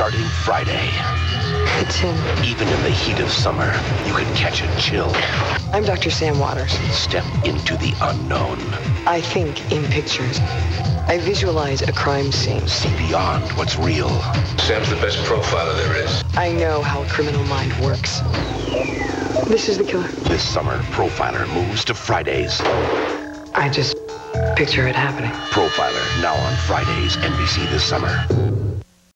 Starting Friday. It's him. Even in the heat of summer, you can catch a chill. I'm Dr. Sam Waters. Step into the unknown. I think in pictures. I visualize a crime scene. See beyond what's real. Sam's the best profiler there is. I know how a criminal mind works. This is the killer. This summer, Profiler moves to Fridays. I just picture it happening. Profiler, now on Fridays, NBC this summer.